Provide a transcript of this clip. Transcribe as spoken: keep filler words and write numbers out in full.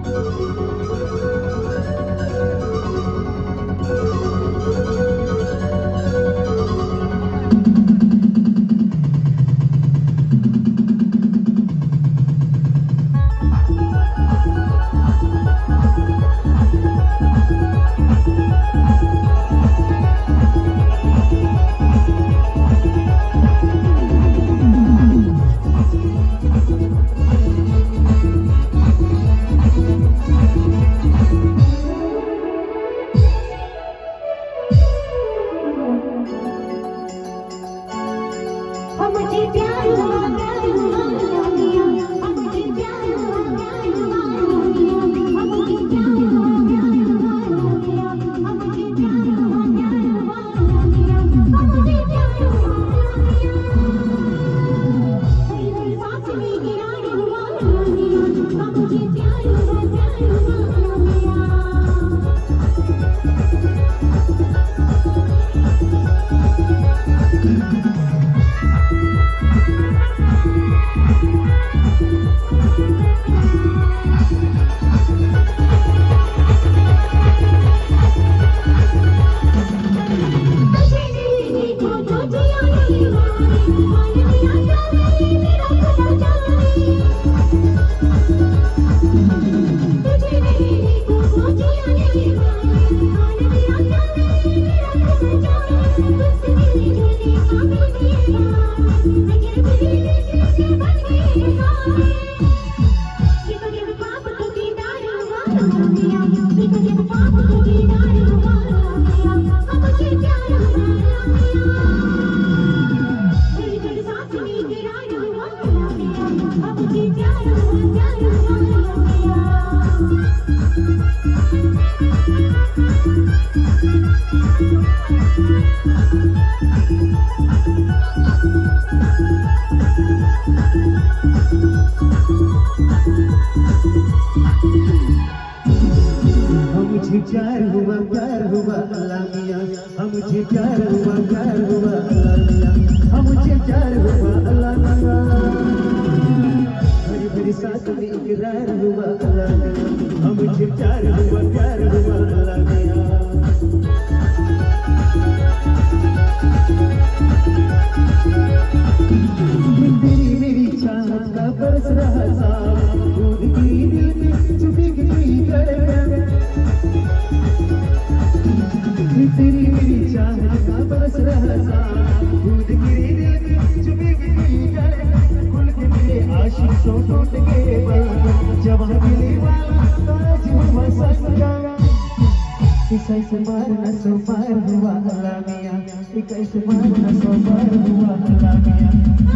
मुझे प्यार हुआ प्यार हुआ अल्लाह मियां, मुझे प्यार हुआ प्यार हुआ अल्लाह मियां, मुझे प्यार हुआ अल्लाह मियां, मेरी मेरी साथ में इकरार हुआ अल्लाह मियां, मुझे प्यार हुआ प्यार हुआ अल्लाह मियां। तेरी मेरी चाहत का बरस रहा सावन, दूध की दिल में छुपी गई धड़कन, तेरी मेरी चाहत का बरस रहा सावन, दूध गिरी दिल में छुपी गई धड़कन, कुल के मेरे आशिक सो टूट गए बल, जवां दिल वाला ताज हुआ सस्ता, कैसे मारना सो पार हुआ अल्लाह मियां, कैसे मारना सो पार हुआ अल्लाह मियां।